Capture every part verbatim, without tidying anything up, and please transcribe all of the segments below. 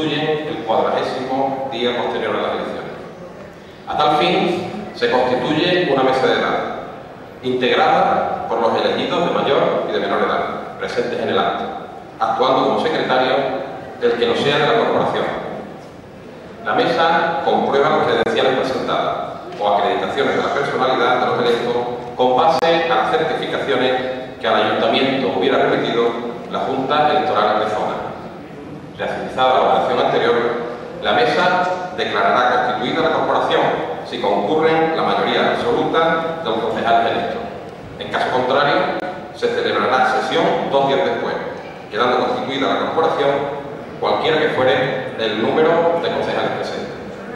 constituyen el cuadragésimo día posterior a las elecciones. A tal fin, se constituye una mesa de edad, integrada por los elegidos de mayor y de menor edad, presentes en el acto, actuando como secretario el que no sea de la corporación. La mesa comprueba las credenciales presentadas o acreditaciones de la personalidad de los electos con base a las certificaciones que al ayuntamiento hubiera remitido la Junta Electoral de Zona. Realizada la operación anterior, la mesa declarará constituida la corporación si concurren la mayoría absoluta de los concejales electos. En caso contrario, se celebrará sesión dos días después, quedando constituida la corporación cualquiera que fuere el número de concejales presentes.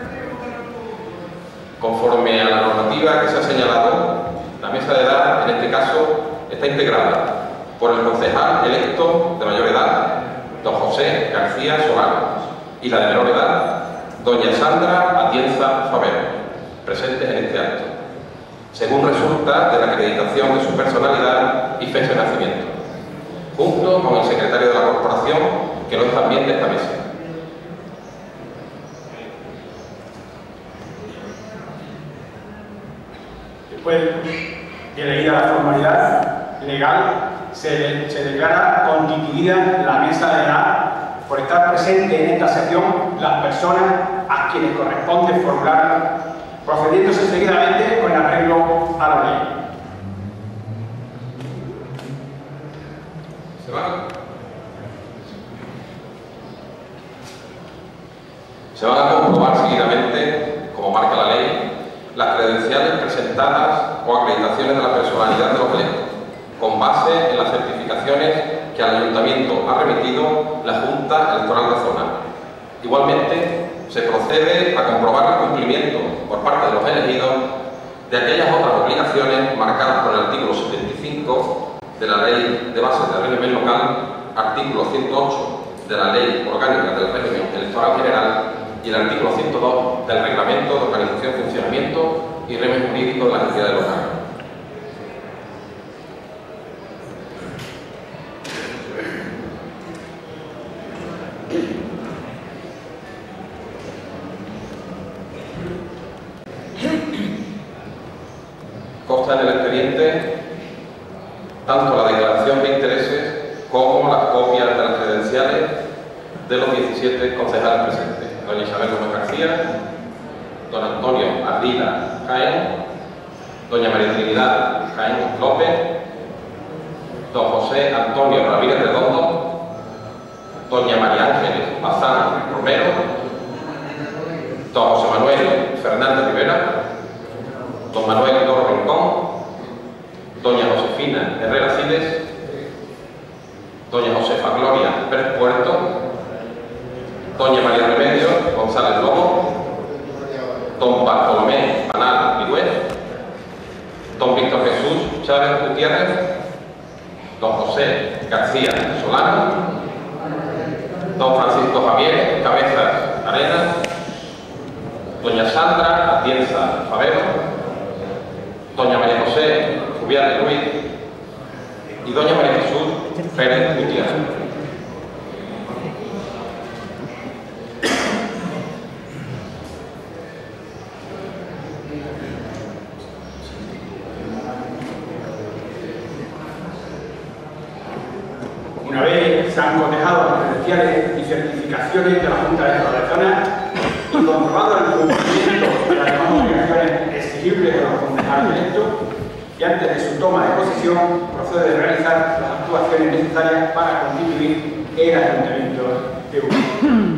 Conforme a la normativa que se ha señalado, la mesa de edad, en este caso, está integrada por el concejal electo de mayor edad, don José García Solano, y la de menor edad, doña Sandra Atienza Favero, presentes en este acto, según resulta de la acreditación de su personalidad y fecha de nacimiento, junto con el secretario de la corporación, que no es también de esta mesa. Después de leída la formalidad legal, se, se declara constituida la mesa de edad por estar presente en esta sesión las personas a quienes corresponde formular, procediéndose seguidamente con arreglo a la ley. ¿Se va? Se van a comprobar seguidamente, como marca la ley, las credenciales presentadas o acreditaciones de la personalidad de los electos, con base en las certificaciones que al Ayuntamiento ha remitido la Junta Electoral de Zona. Igualmente, se procede a comprobar el cumplimiento por parte de los elegidos de aquellas otras obligaciones marcadas por el artículo setenta y cinco de la Ley de Bases del Régimen Local, artículo ciento ocho de la Ley Orgánica del Régimen Electoral General y el artículo ciento dos del Reglamento de Organización, Funcionamiento y Régimen Jurídico de las entidades locales. Consta en el expediente tanto la declaración de intereses como las copias de las credenciales de los diecisiete concejales presentes. Doña Isabel Gómez García, don Antonio Ardila Jaén, doña María Trinidad Jaén López, don José Antonio Ramírez Redondo, doña María Ángeles Bazán Romero, don José Manuel Fernández Rivera, don Manuel Doro Rincón, doña Josefina Herrera Cides, doña Josefa Gloria Pérez Puerto, doña María Remedios González Lobo, don Bartolomé Panal Vigüez, don Víctor Jesús Chávez Gutiérrez, don José García Solano, don Francisco Javier Cabezas Arenas, doña Sandra Atienza Favero, doña María José Jubián Ruiz y doña María Jesús Pérez Gutiérrez. Una vez se han cotejado las credenciales y certificaciones de la Junta Electoral de Zona y comprobado el cumplimiento de las demás obligaciones exigibles de los concejales electos, y antes de su toma de posesión procede de realizar las actuaciones necesarias para constituir el Ayuntamiento de Ubrique.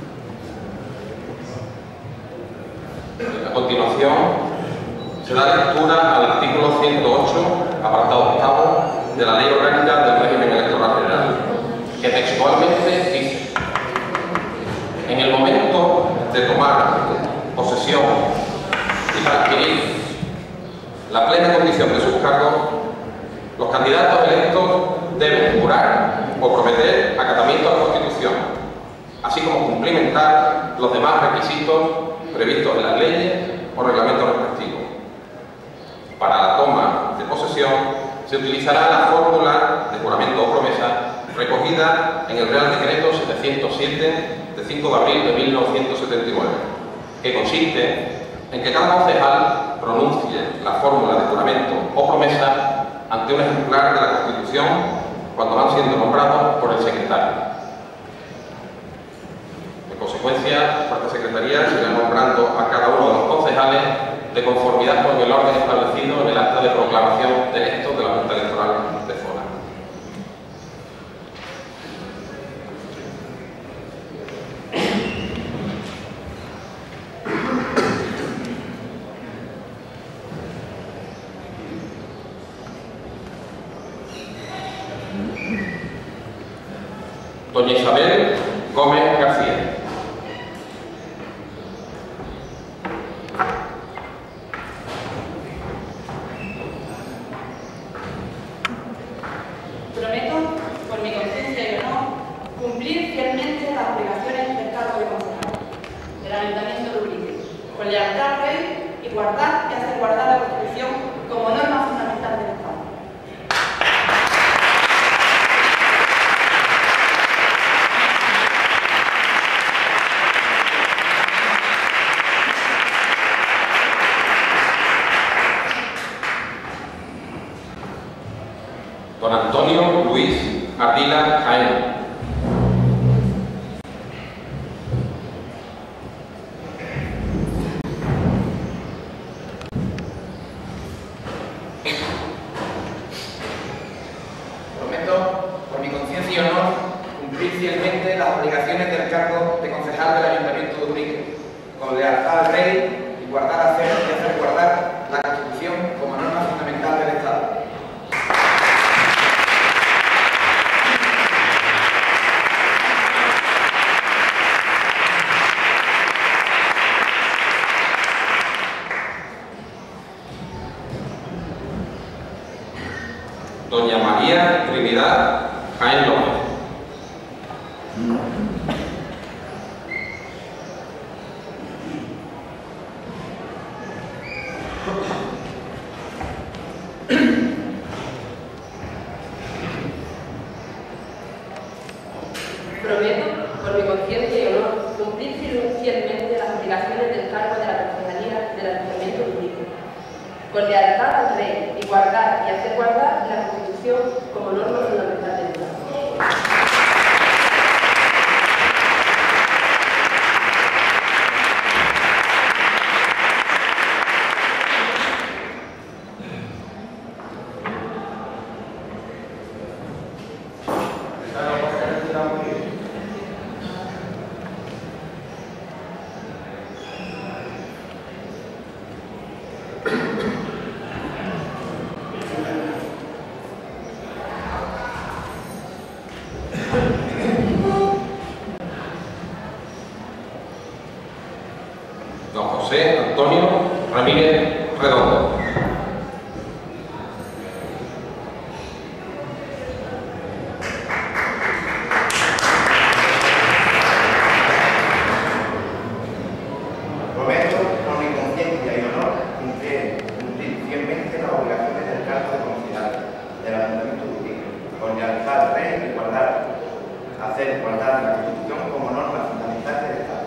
A continuación, se da lectura al artículo ciento ocho, apartado octavo, de la Ley Orgánica del Régimen Electoral General, que textualmente dice: en el momento de tomar posesión y para adquirir la plena condición de sus cargos, los candidatos electos deben jurar o prometer acatamiento a la Constitución, así como cumplimentar los demás requisitos previstos en las leyes o reglamentos respectivos. Para la toma de posesión se utilizará la fórmula de juramento o promesa recogida en el Real Decreto setecientos siete de cinco de abril de mil novecientos setenta y nueve, que consiste en que cada concejal pronuncie la fórmula de juramento o promesa ante un ejemplar de la Constitución cuando van siendo nombrados por el secretario. En consecuencia, esta Secretaría se irá nombrando a cada uno de los concejales de conformidad con el orden establecido en el acta de proclamación de electos de la Junta Electoral de Zona. Doña Isabel Gómez García. Prometo, por mi conciencia y honor, cumplir fielmente las obligaciones del cargo de concejal del Ayuntamiento de Ubrique, con lealtad al Rey y guardar y hacer guardar la Constitución como norma fundamental del Estado. Don Antonio Luis Ardila Jaén. Prometo, por mi conciencia y honor, cumplir fielmente las obligaciones del cargo de concejal del Ayuntamiento de Ubrique, con lealtad al Rey y guardar, hacer y hacer guardar la Constitución como norma fundamental del Estado. Doña María Trinidad Jaén López. Prometo, por mi conciencia y honor, cumplir fielmente las obligaciones del cargo de la concejalía del Ayuntamiento de Ubrique, con lealtad al Rey y guardar y hacer guardar la Constitución como norma fundamental del Estado. Don José Antonio Ramírez Redondo. Prometo, por mi conciencia y honor, cumplir, cumplir fielmente las obligaciones del cargo de concejal del Ayuntamiento de Ubrique, con lealtad al Rey y guardar, hacer guardar la Constitución como norma fundamental del Estado.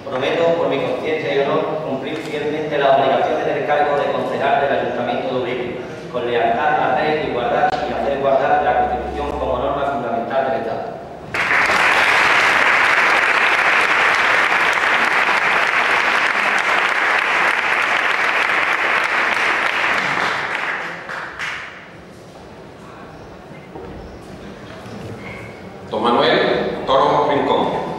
Prometo, por mi conciencia y honor, cumplir fielmente las obligaciones del cargo de concejal del Ayuntamiento de Ubrique, con lealtad a la ley, igualdad y hacer guardar la Constitución como norma fundamental del Estado. Don Manuel Toro Rincón.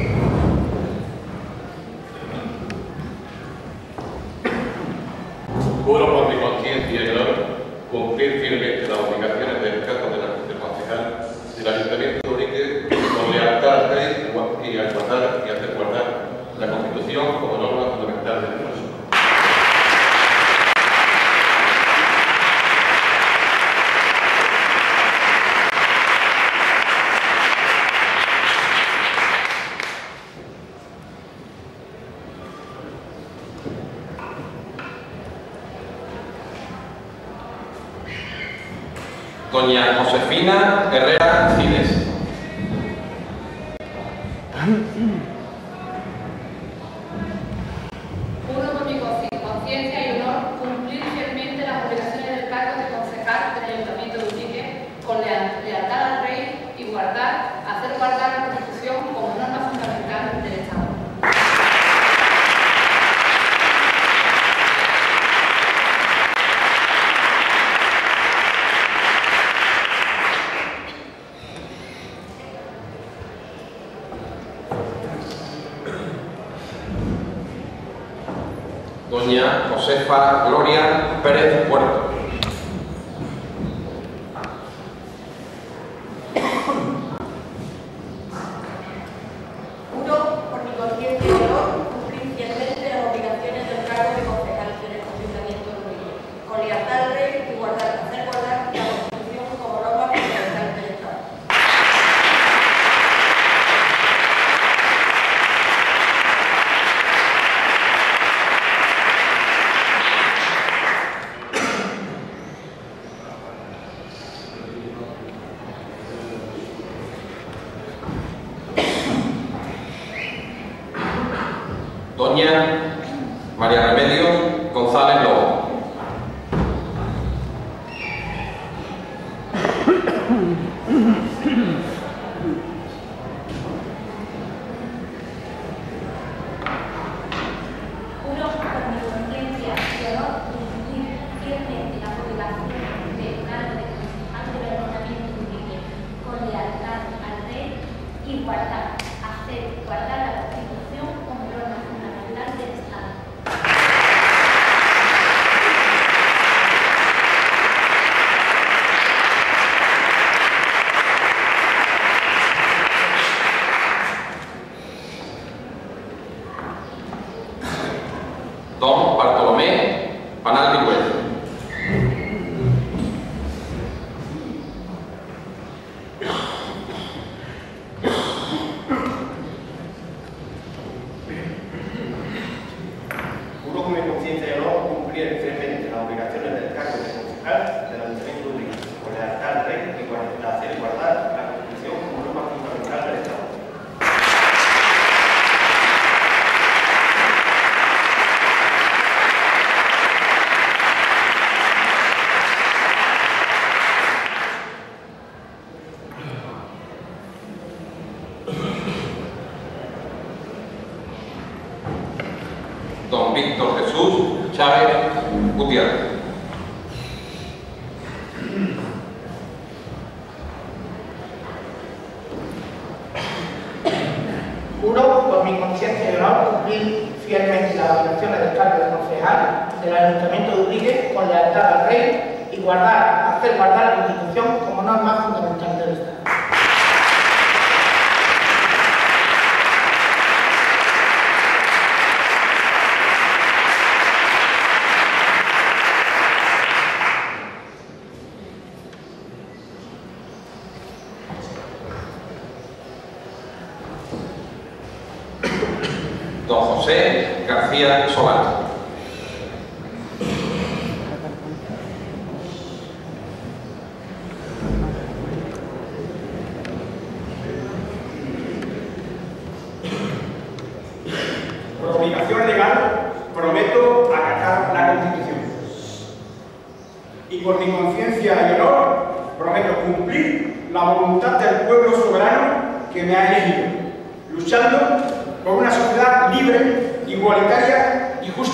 Juro por mi conciencia y honor cumplir fielmente las obligaciones del cargo de, la, de concejal del Ayuntamiento de Ubrique con lealtad al rey y a guardar y hacer guardar la Constitución como norma fundamental del Estado. Doña Josefina Herrera Cides. Juro por mi conciencia y honor cumplir fielmente las obligaciones del cargo de concejal del Ayuntamiento de Ubrique con lealtad al rey y guardar, hacer guardar la Constitución como norma fundamental del Estado. Doña Josefa Gloria Pérez Puerto. Juro por mi conciencia y honor cumplir fielmente las obligaciones del cargo de concejal del Ayuntamiento de Ubrique, con lealtad al rey y guardar, hacer guardar la Constitución como norma fundamental del Estado. Doña María Remedios González Lobo. Juro por mi conciencia y honor cumplir fielmente las obligaciones del cargo de concejal del Ayuntamiento de Ubrique, con lealtad al rey y guardar, hacer guardar la Constitución como norma fundamental del Estado. Don Bartolomé Panal Vigüel. Juro con mi conciencia y honor cumplir fielmente las obligaciones del cargo de concejal del Ayuntamiento de Ubrique, con lealtad al rey y guardar, hacer guardar la Constitución como norma fundamental del Estado. Don Víctor Jesús Chávez Gutiérrez. Juro por mi conciencia y honor cumplir fielmente las obligaciones del cargo de concejal del Ayuntamiento de Ubrique con lealtad al rey y guardar, hacer guardar la Constitución como norma fundamental del Estado. Don José García Solano. Por obligación legal, prometo acatar la Constitución. Y por mi conciencia y honor, prometo cumplir la voluntad del pueblo soberano que me ha elegido, luchando por una sociedad libre, igualitaria y justa.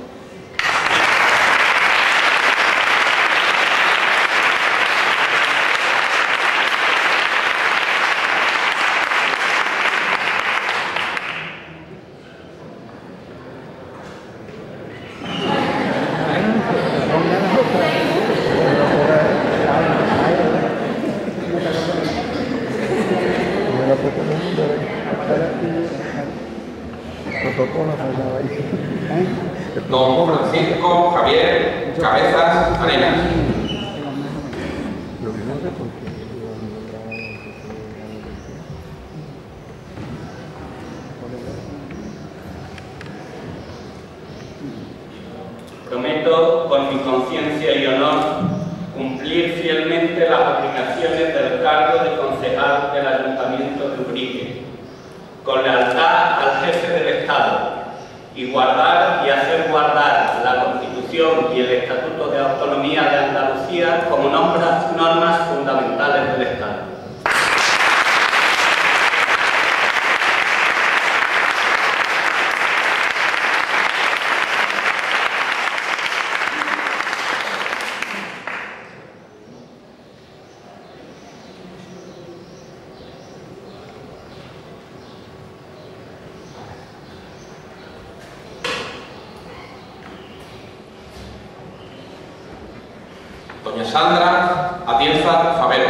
Don Francisco Javier Cabezas Arenas. Prometo, por mi conciencia y honor, cumplir fielmente las obligaciones del cargo de concejal del Ayuntamiento de Ubrique, con lealtad al jefe del Estado, y guardar y hacer guardar la Constitución y el Estatuto de Autonomía de Andalucía como normas, normas fundamentales del Estado. Doña Sandra Atienza Favero.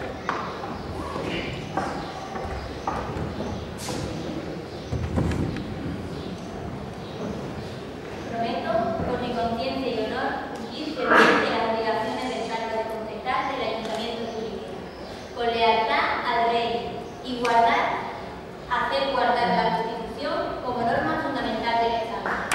Prometo, por mi conciencia y honor, cumplir fielmente las obligaciones del cargo de concejal del Ayuntamiento de Ubrique, con lealtad al Rey, y guardar, hacer guardar la Constitución como norma fundamental del Estado.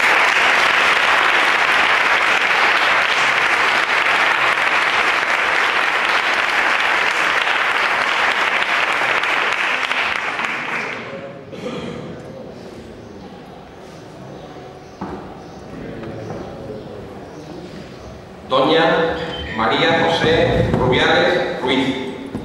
Doña María José Rubiales Ruiz.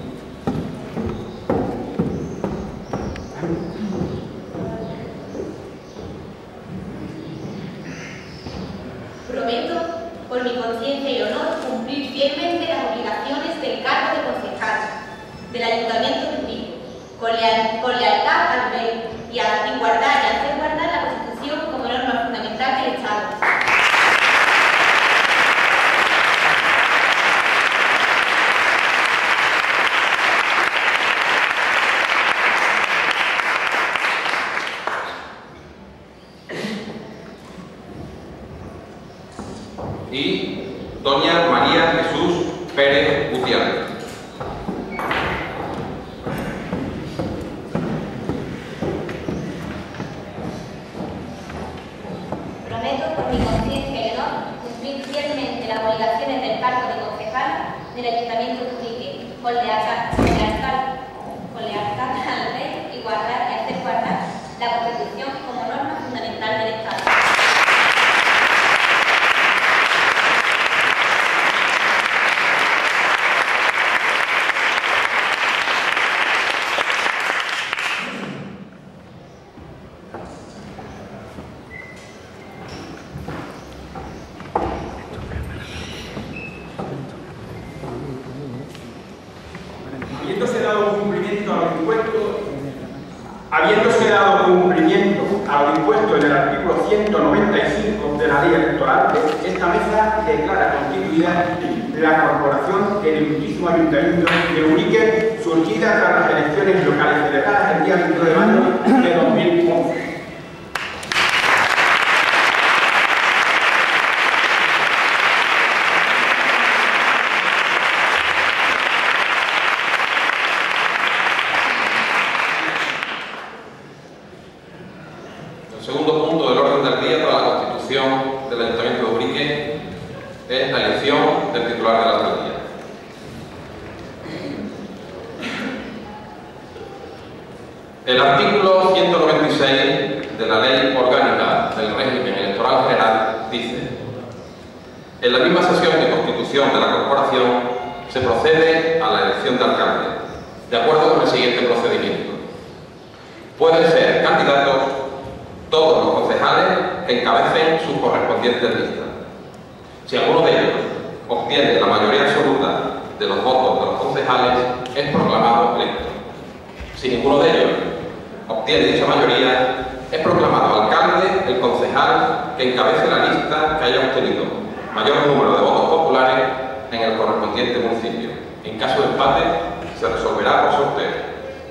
Prometo, por mi conciencia y honor, cumplir fielmente las obligaciones del cargo de concejal del Ayuntamiento de Ubrique, con, leal, con lealtad al Rey, y, a, y guardar y hacer guardar la Constitución como norma fundamental del Estado. Y doña María Jesús Pérez Gutiérrez. Prometo, por mi conciencia y honor, cumplir fielmente las obligaciones del cargo de concejal del Ayuntamiento de Ubrique, con lealtad, con lealtad, con lealtad al Rey, y guardar y hacer guardar la Constitución como norma fundamental del Estado. Habiéndose dado cumplimiento a lo impuesto, habiéndose dado cumplimiento a lo impuesto en el artículo ciento noventa y cinco de la Ley Electoral, esta mesa declara constituida la corporación del Ilustrísimo Ayuntamiento de Ubrique, surgida tras las elecciones locales celebradas el día veintidós de mayo de dos mil once. El segundo punto del orden del día para la constitución del Ayuntamiento de Ubrique es la elección del titular de la alcaldía. El artículo ciento noventa y seis de la Ley Orgánica del Régimen Electoral General dice: en la misma sesión de constitución de la corporación se procede a la elección de alcalde, de acuerdo con el siguiente procedimiento. Pueden ser candidatos todos los concejales que encabecen sus correspondientes listas. Si alguno de ellos obtiene la mayoría absoluta de los votos de los concejales, es proclamado electo. Si ninguno de ellos obtiene dicha mayoría, es proclamado alcalde el concejal que encabece la lista que haya obtenido mayor número de votos populares en el correspondiente municipio. En caso de empate, se resolverá por sorteo.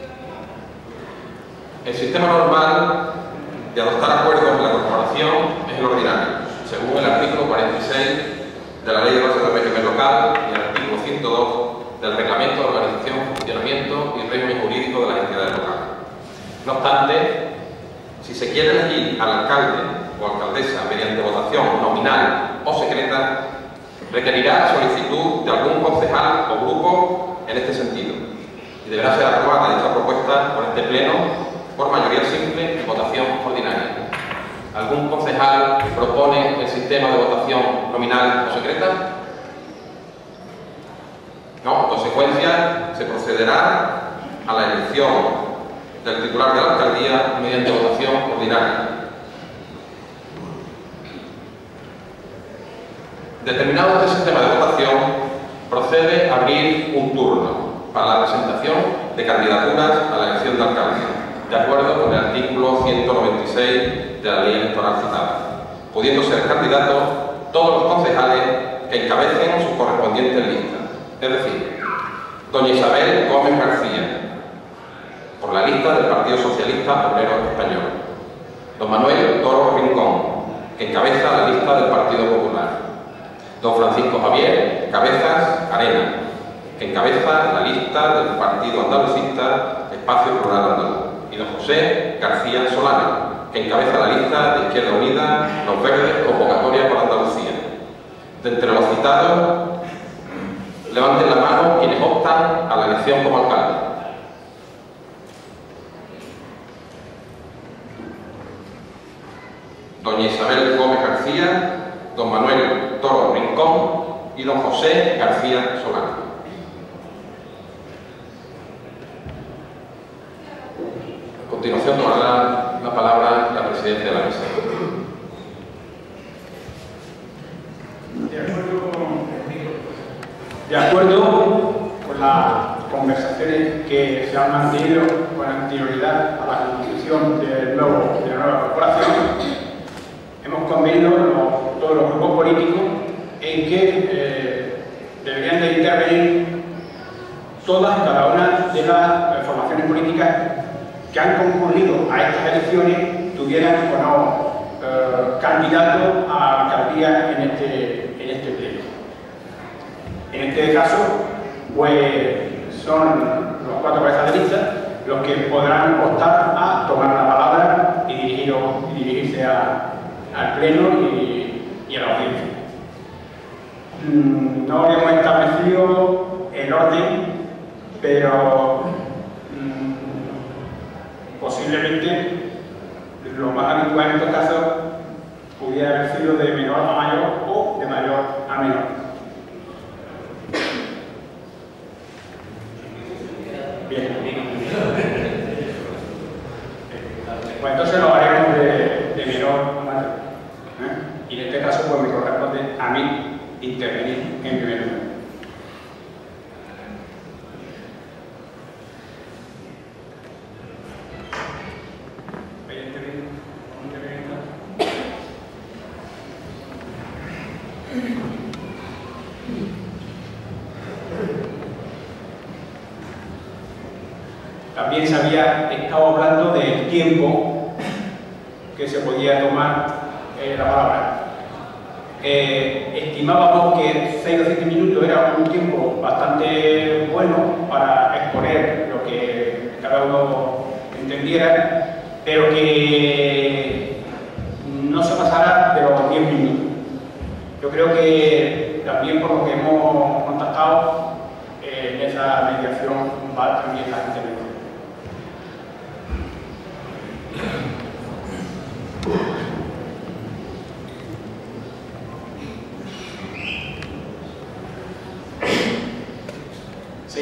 El sistema normal de adoptar acuerdos en la corporación es el ordinario, según el artículo cuarenta y seis de la Ley de Bases del Régimen Local y el artículo ciento dos del Reglamento de Organización, Funcionamiento y Régimen Jurídico de las entidades locales. No obstante, si se quiere elegir al alcalde o alcaldesa mediante votación nominal o secreta, requerirá solicitud de algún concejal o grupo en este sentido y deberá ser aprobada dicha propuesta por este pleno por mayoría simple y votación ordinaria. ¿Algún concejal propone el sistema de votación nominal o secreta? No, en consecuencia se procederá a la elección del titular de la alcaldía mediante votación ordinaria. Determinado este sistema de votación, procede a abrir un turno para la presentación de candidaturas a la elección de alcalde, de acuerdo con el artículo ciento noventa y seis de la Ley Electoral citada, pudiendo ser candidatos todos los concejales que encabecen sus correspondientes listas, es decir, doña Isabel Gómez García, por la lista del Partido Socialista Obrero Español; don Manuel Toro Rincón, que encabeza la lista del Partido Popular; don Francisco Javier Cabezas Arena, que encabeza la lista del Partido Andalucista Espacio Plural Andaluz; y don José García Solano, que encabeza la lista de Izquierda Unida, Los Verdes, Convocatoria por Andalucía. De entre los citados, levanten la mano quienes optan a la elección como alcalde. Doña Isabel Gómez García, don Manuel Toro Rincón y don José García Solano. A continuación tomará la palabra la presidenta de la mesa. De acuerdo con, de acuerdo con las conversaciones que se han mantenido con anterioridad a la constitución del nuevo, de la nueva corporación, hemos convenido los, todos los grupos políticos en que eh, deberían de intervenir todas y cada una de las eh, formaciones políticas que han concurrido a estas elecciones, tuvieran o no eh, candidatos a alcaldía en este, en este pleno. En este caso, pues son los cuatro cabezas de lista los que podrán optar a tomar la palabra y, dirigir, y dirigirse a, al pleno y, y a la audiencia. Mm, no hemos establecido el orden, pero mm, posiblemente lo más habitual en estos casos pudiera haber sido de menor a mayor o de mayor a menor. Bien. Pues entonces lo haremos de, de menor a mayor. ¿eh? Y en este caso pues me corresponde a mí intervenir en primer lugar. También se había estado hablando del tiempo que se podía tomar eh, la palabra. Eh, estimábamos que seis o siete minutos era un tiempo bastante bueno para exponer lo que cada uno entendiera, pero que no se pasará de los diez minutos. Yo creo que también por lo que hemos contactado eh, en esa mediación va también la intervención.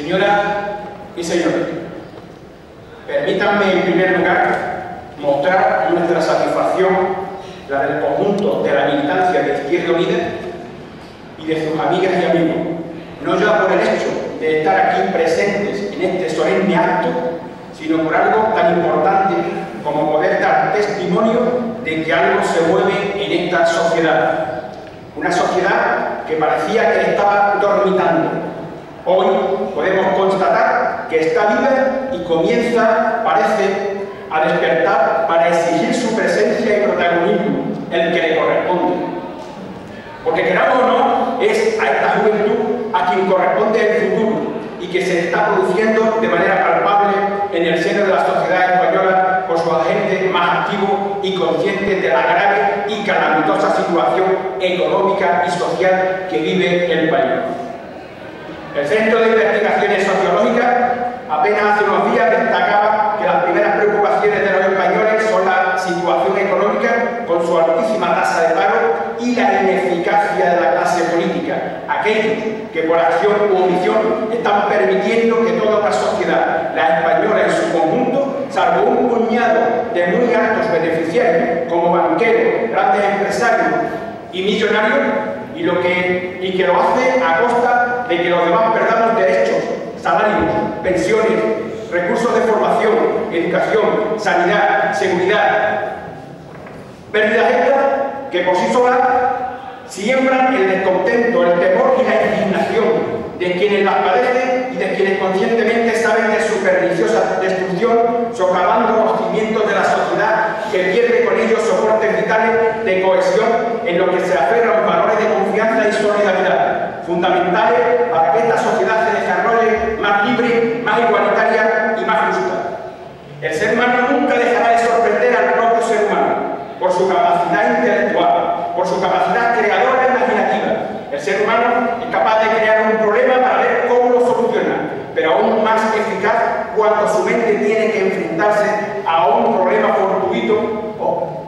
Señoras y señores, permítanme en primer lugar mostrar nuestra satisfacción, la del conjunto de la militancia de Izquierda Unida y de sus amigas y amigos, no ya por el hecho de estar aquí presentes en este solemne acto, sino por algo tan importante como poder dar testimonio de que algo se mueve en esta sociedad. Una sociedad que parecía que estaba dormitando. Hoy podemos constatar que está viva y comienza, parece, a despertar para exigir su presencia y protagonismo, el que le corresponde. Porque queramos o no, es a esta juventud a quien corresponde el futuro y que se está produciendo de manera palpable en el seno de la sociedad española por su agente más activo y consciente de la grave y calamitosa situación económica y social que vive el país. El Centro de Investigaciones Sociológicas apenas hace unos días destacaba que las primeras preocupaciones de los españoles son la situación económica con su altísima tasa de paro y la ineficacia de la clase política, aquellos que por acción u omisión están permitiendo que toda una sociedad, la española en su conjunto, salvo un puñado de muy altos beneficiarios como banqueros, grandes empresarios y millonarios, y, lo que, y que lo hace a costa de que los demás perdamos derechos, salarios, pensiones, recursos de formación, educación, sanidad, seguridad. Pérdidas estas que por sí solas siembran el descontento, el temor y la indignación de quienes las padecen y de quienes conscientemente saben de su perniciosa destrucción, socavando los cimientos de la sociedad que pierde con ellos soportes vitales de cohesión en lo que se aferran valores de confianza y solidaridad, fundamentales para que esta sociedad se desarrolle más libre, más igualitaria y más justa. El ser humano nunca dejará de sorprender al propio ser humano por su capacidad intelectual, por su capacidad creadora e imaginativa. El ser humano es capaz de crear un problema para ver cómo lo soluciona, pero aún más eficaz cuando su mente tiene que enfrentarse a un problema fortuito o,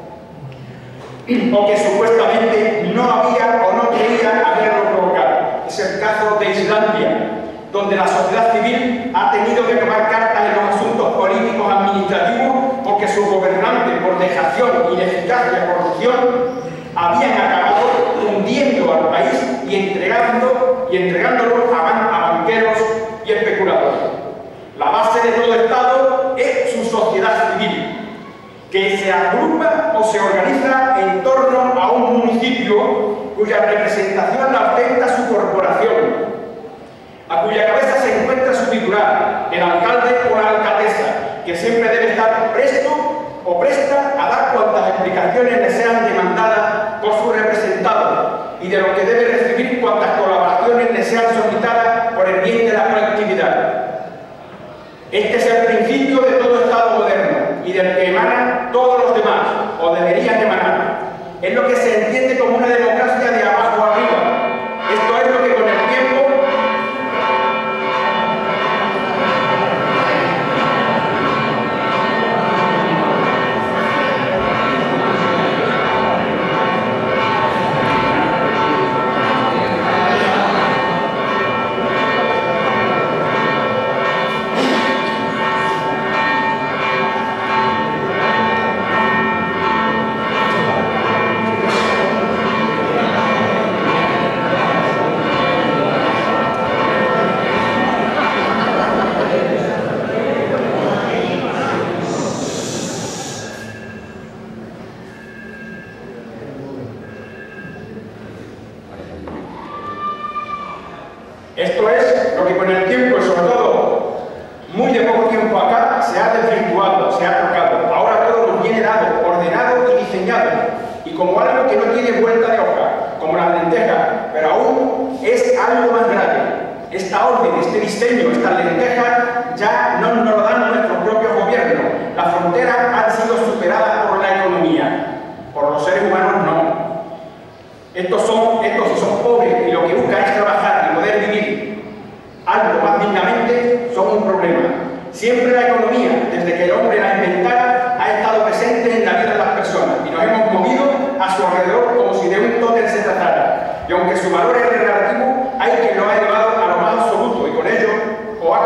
o que supuestamente no había o no quería haberlo provocado. Es el caso de Islandia, donde la sociedad civil ha tenido que tomar cartas en los asuntos políticos administrativos porque sus gobernantes, por dejación, ineficacia, corrupción, habían acabado hundiendo al país y, entregando, y entregándolo a, ban a banqueros y especuladores. La base de todo Estado es su sociedad civil, que se agrupa o se organiza en torno a un municipio cuya representación la ostenta su corporación, a cuya cabeza se encuentra su titular, el alcalde o la alcaldesa, que siempre debe estar presto o presta a dar cuantas explicaciones le sean demandadas por su representado y de lo que debe recibir cuantas colaboraciones le sean solicitadas por el bien de la colectividad. Este es el principio de todo Estado moderno y del que emanan todos los demás, o deberían emanar. Es lo que se entiende como una democracia de abajo arriba. Esto es lo que con el tiempo Esto es lo que con el tiempo, y sobre todo muy de poco tiempo acá, se ha desvirtuado, se ha trocado. Ahora todo nos viene dado, ordenado y diseñado, y como algo que no tiene vuelta de hoja, como las lentejas, pero aún es algo más grave. Esta orden, este diseño, estas lentejas ya no nos lo dan nuestros propios gobiernos. Las fronteras han sido superadas por la economía, por los seres humanos no. Estos son, estos si son pobres y lo que buscan es trabajar y poder vivir algo más dignamente, son un problema. Siempre la economía, desde que el hombre la inventara, ha estado presente en la vida de las personas y nos hemos movido a su alrededor como si de un tótem se tratara. Y aunque su valor es relativo, hay quien lo ha elevado a lo más absoluto y con ello o ha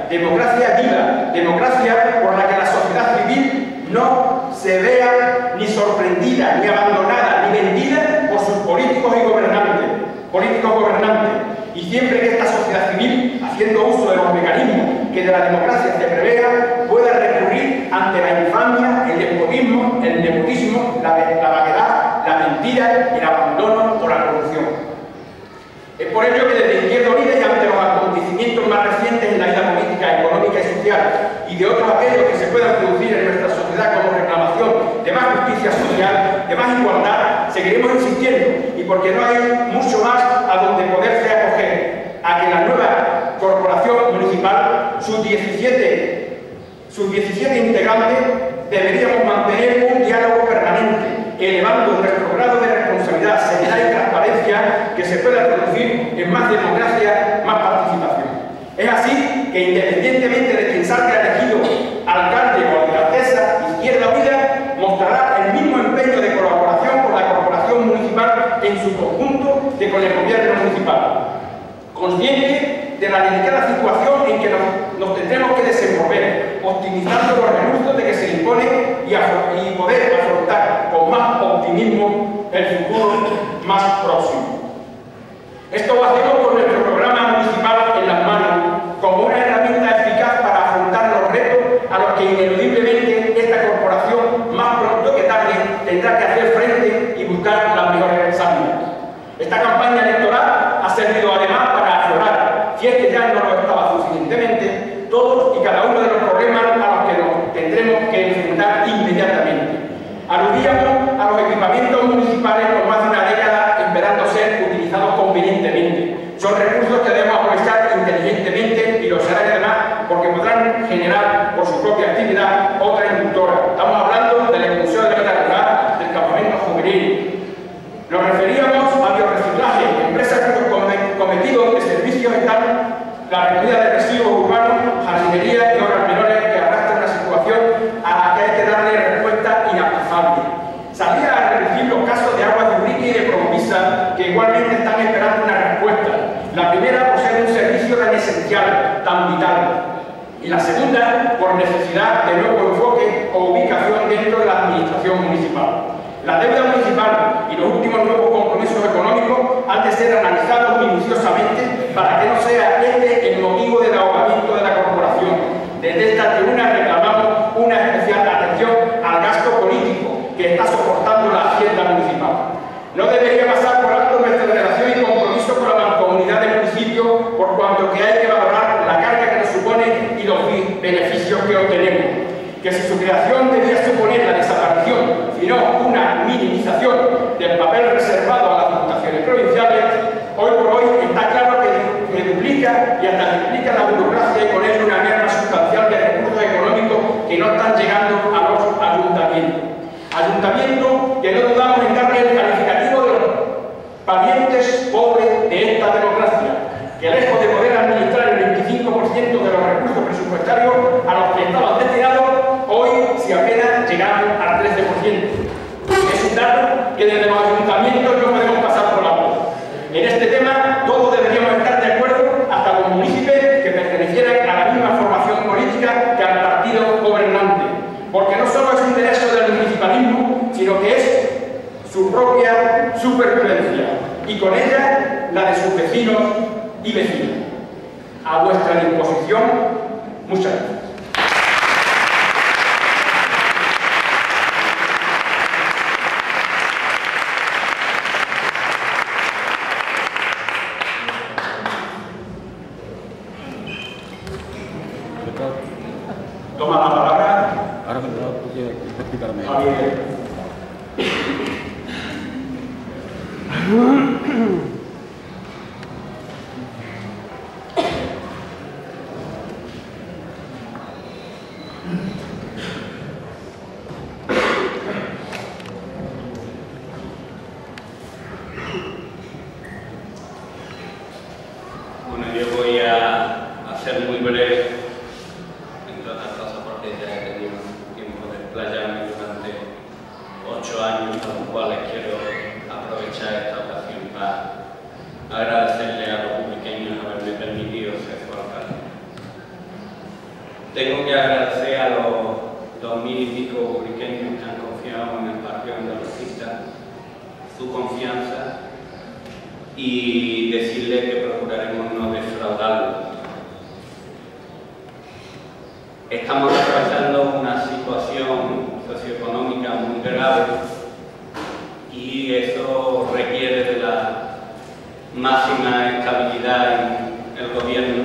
democracia viva, democracia por la que la sociedad civil no se vea ni sorprendida, ni abandonada, ni vendida por sus políticos y gobernantes, políticos gobernantes. Y siempre que esta sociedad civil, haciendo uso de los mecanismos que de la democracia se prevea, pueda recurrir ante la infamia, el despotismo, el nepotismo, la, la vaguedad, la mentira y el abandono por la corrupción. Es por ello que desde Izquierda Unida y ante los acontecimientos más recientes en la vida política, económica y social y de otros aquellos que se puedan producir en nuestra sociedad como reclamación de más justicia social, de más igualdad, seguiremos insistiendo y porque no hay mucho más a donde poderse acoger a que la nueva corporación municipal, sus diecisiete, sus diecisiete integrantes, deberíamos mantener un diálogo permanente, elevando nuestro grado de responsabilidad, seriedad y transparencia que se pueda traducir en más democracia, más participación. Es así que independientemente de quien salga elegido alcalde o alcaldesa, Izquierda Unida mostrará el mismo empeño de colaboración con la corporación municipal en su conjunto de con el gobierno municipal, consciente de la delicada situación en que nos, nos tendremos que desenvolver, optimizando los recursos de que se impone y, y poder afrontar con más optimismo el futuro más próximo. Esto lo hacemos con nuestro programa municipal en las manos, como una herramienta eficaz para afrontar los retos a los que ineludiblemente esta corporación, más pronto que tarde, tendrá que hacer frente y buscar las mejores salidas. Esta campaña electoral ha servido además para aflorar, si es que ya no lo estaba suficientemente, todos y cada uno de los problemas a los que nos tendremos que enfrentar inmediatamente. Aludíamos a los equipamientos municipales por más de una década esperando ser utilizados convenientemente. Son recursos que debemos aprovechar inteligentemente y lo serán además porque podrán generar por su propia actividad otra inductora. Estamos hablando de la expulsión de la vida rural, del campamento juvenil. Nos referíamos a biorreciclaje, empresas cuyos cometidos de servicios están la recogida de residuos urbanos, jardinería y obras menores que arrastran una situación a la que hay que darle respuesta inaplazable. Salía a reducir los casos de Aguas de Ubrique y de Provisa, que igualmente están esperando una respuesta. La primera por ser un servicio tan esencial, tan vital. Y la segunda por necesidad de nuevo enfoque o ubicación dentro de la administración municipal. La deuda municipal y los últimos nuevos compromisos económicos han de ser analizados minuciosamente para que no sea este el motivo del ahogamiento de la corporación. Desde esta tribuna reclamamos una especial atención al gasto político que está soportando la hacienda municipal. No debería pasar por alto nuestra relación y compromiso con la mancomunidad del municipio por cuanto que hay que valorar la carga que nos supone y los beneficios que obtenemos. Que si su creación debía suponer la desaparición, sino una minimización del papel reservado a las diputaciones provinciales, hoy por hoy está claro que, que duplica y hasta duplica la burocracia y con ello una merma sustancial de recursos económicos que no están llegando a los ayuntamientos. Ayuntamientos que no dudamos en darle el calificativo de los parientes pobres de esta democracia, que lejos de poder administrar el veinticinco por ciento de los recursos presupuestarios a los que estaban destinados, hoy si apenas llegaron al trece por ciento. Es un dato que desde los ayuntamientos no podemos pasar por alto. En este tema todos deberíamos estar de acuerdo, hasta los municipios que pertenecieran a la misma formación política que al partido gobernante, porque no solo es un derecho del municipalismo, sino que es su propia supervivencia y con ella la de sus vecinos y vecinas. A vuestra disposición, muchas gracias. Toma la palabra. Ahora me lo quiero explicarme. Javier. Bueno, yo voy a hacer muy breve, entre otras cosas porque ya he tenido tiempo de explayarme durante ocho años, a los cuales quiero aprovechar esta ocasión para agradecerle a los ubriqueños haberme permitido ser su alcalde. tengo que agradecer a los dos mil y pico ubriqueños que han confiado en el Partido Andalucista su confianza y decirles que procuraremos no defraudarlo. Estamos atravesando una situación socioeconómica muy grave y eso requiere de la máxima estabilidad en el gobierno.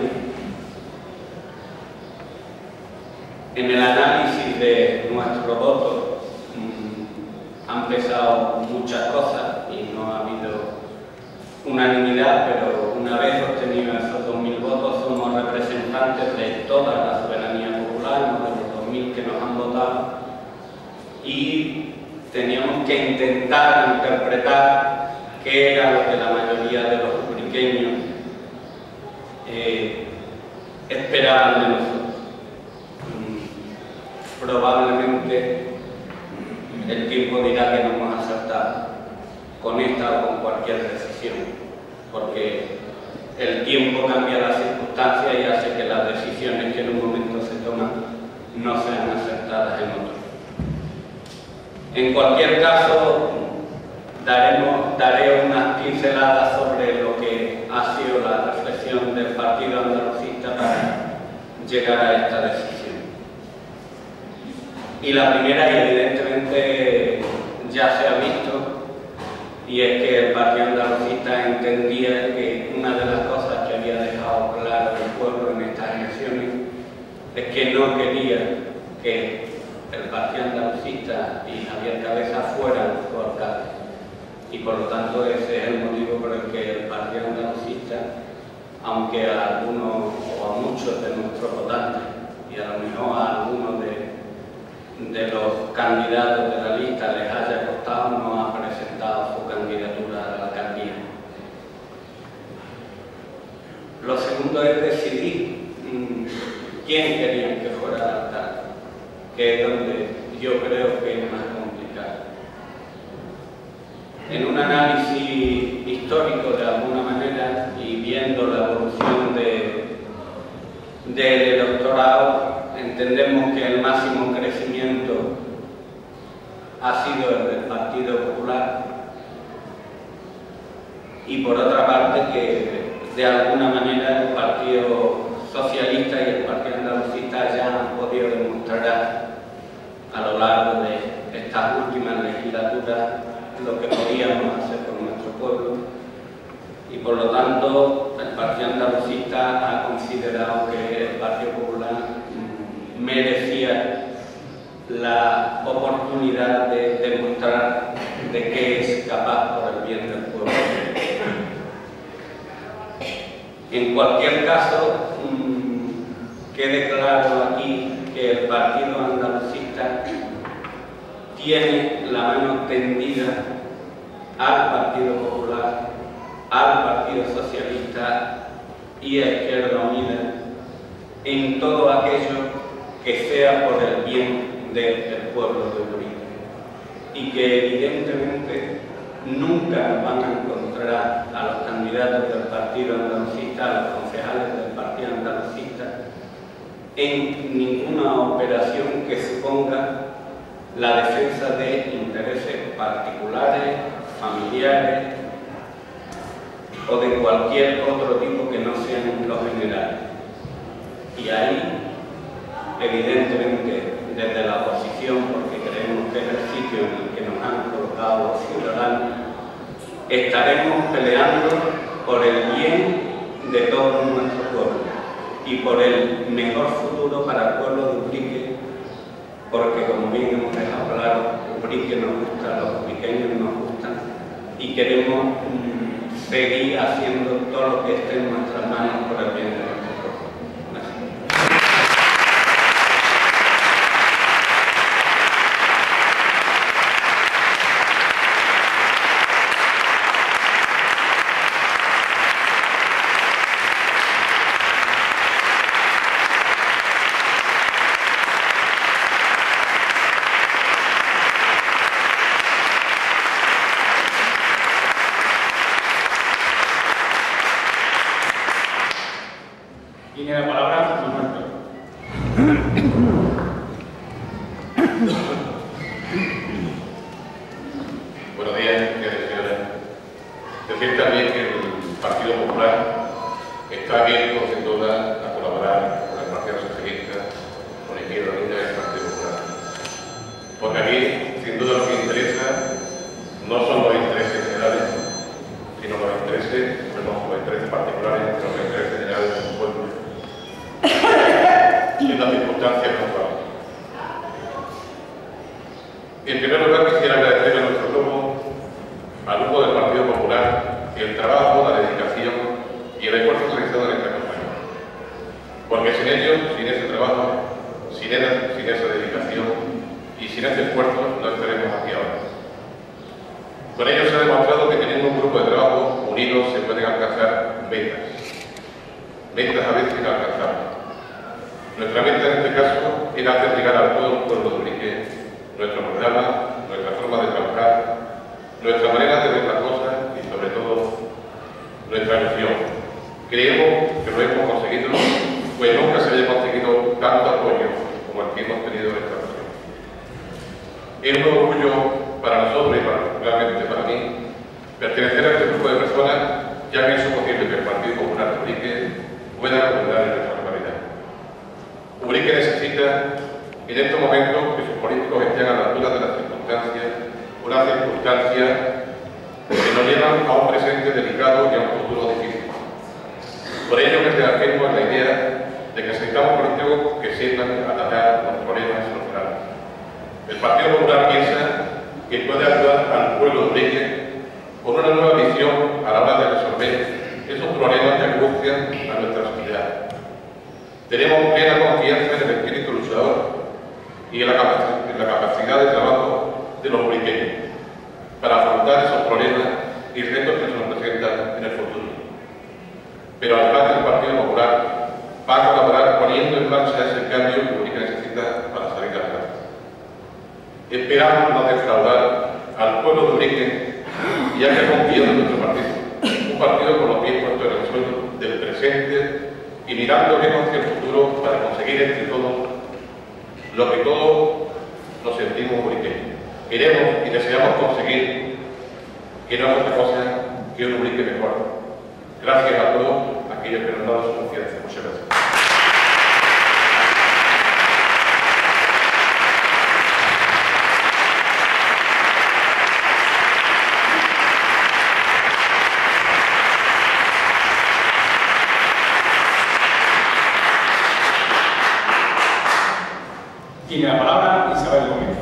En el análisis de nuestro voto mmm, han pesado muchas cosas y no ha habido unanimidad, pero una vez obtenidos esos dos mil votos somos representantes de toda la soberanía popular, no de los dos mil que nos han votado, y teníamos que intentar interpretar qué era lo que la mayoría de los ubriqueños eh, esperaban de nosotros. Mm, probablemente el tiempo dirá que no hemos acertado con esta o con cualquier decisión, porque el tiempo cambia las circunstancias y hace que las decisiones que en un momento se toman no sean acertadas en otro. En cualquier caso, daremos, daré unas pinceladas sobre lo que ha sido la reflexión del Partido Andalucista para llegar a esta decisión. Y la primera, y evidentemente ya se ha visto, y es que el Partido Andalucista entendía que una de las cosas que había dejado claro el pueblo en estas elecciones es que no quería que el Partido Andalucista y Javier Cabeza fueran su alcalde. Y por lo tanto ese es el motivo por el que el Partido Andalucista, aunque a algunos o a muchos de nuestros votantes y a lo mejor a algunos de, de los candidatos de la lista les haya costado, no ha presentado su candidatura a la alcaldía. Lo segundo es decidir mmm, quién querían que fuera el alcalde, que es donde yo creo que es más complicado. En un análisis histórico de alguna manera y viendo la evolución de, del electorado, entendemos que el máximo crecimiento ha sido el del Partido Popular y por otra parte que de alguna manera el Partido Socialista y el Partido Andalucista ya han podido demostrar a lo largo de estas últimas legislaturas lo que podíamos hacer por nuestro pueblo y por lo tanto el Partido Andalucista ha considerado que el Partido Popular merecía la oportunidad de demostrar de qué es capaz por el bien del pueblo. En cualquier caso, mmm, quede claro aquí que el Partido Andalucista tiene la mano tendida al Partido Popular, al Partido Socialista y a Izquierda Unida en todo aquello que sea por el bien del pueblo de Ubrique y que evidentemente nunca van a encontrar a los candidatos del Partido Andalucista, a los concejales del Partido Andalucista, en ninguna operación que suponga la defensa de intereses particulares, familiares o de cualquier otro tipo que no sean los generales. Y ahí, evidentemente, desde la oposición, porque creemos que es el sitio en el que nos han colocado los ciudadanos, estaremos peleando por el bien de todo nuestro pueblo y por el mejor futuro para el pueblo de Ubrique, porque como bien hemos dejado claro, Ubrique nos gusta, los ubriqueños nos gustan y queremos mm, seguir haciendo todo lo que esté en nuestras manos por el bien de nuestro pueblo. Gracias. Buenos días, señores y señoras. Decir también que el Partido Popular está abierto, sin duda, a colaborar con el Partido Socialista, con Izquierda Unida y el Partido Popular. Porque aquí, sin duda, lo que interesa no son los intereses generales, sino los intereses, perdón, los intereses particulares, sino los intereses generales del pueblo. En las circunstancias actuales. En primer lugar, quisiera agradecer a nuestro grupo, al grupo del Partido Popular, el trabajo, la dedicación y el esfuerzo realizado en esta campaña. Porque sin ellos, sin ese trabajo, sin, esa, sin esa dedicación y sin ese esfuerzo, no estaremos aquí ahora. Con ello se ha demostrado que teniendo un grupo de trabajo unidos se pueden alcanzar metas. Metas a veces inalcanzables. Nuestra meta en este caso era hacer llegar a todo el pueblo de Ubrique nuestro programa, nuestra forma de trabajar, nuestra manera de ver las cosas y sobre todo nuestra ilusión. Creemos que lo hemos conseguido, pues nunca se haya conseguido tanto apoyo como el que hemos tenido en esta ocasión. Es un orgullo para nosotros y particularmente para mí pertenecer a este grupo de personas, ya que es posible que el Partido Popular de Ubrique pueda colaborar en nuestra localidad. Ubrique necesita en estos momentos que sus políticos estén a la altura de las circunstancias, unas circunstancias que nos llevan a un presente delicado y a un futuro difícil. Por ello me reafirmo en la idea de que necesitamos políticos que sepan atacar los problemas sociales. El Partido Popular piensa que puede ayudar al pueblo de Ubrique con una nueva visión a la hora de resolver esos problemas que angustian a nuestra sociedad. Tenemos plena confianza en el espíritu luchador y en la, en la capacidad de trabajo de los ubriqueños para afrontar esos problemas y retos que se nos presentan en el futuro. Pero además el Partido Popular va a colaborar poniendo en marcha ese cambio que Ubrique necesita para salir adelante. Esperamos no defraudar al pueblo de Ubrique, ya que confiado en nuestro partido, un partido con los pies puestos en el suelo del presente y mirando lejos hacia el futuro para conseguir entre todos lo que todos nos sentimos ubriqueños. Queremos y deseamos conseguir que no es otra cosa que un Ubrique mejor. Gracias a todos aquellos que nos han dado su confianza. Muchas gracias. Tiene la palabra Isabel Gómez.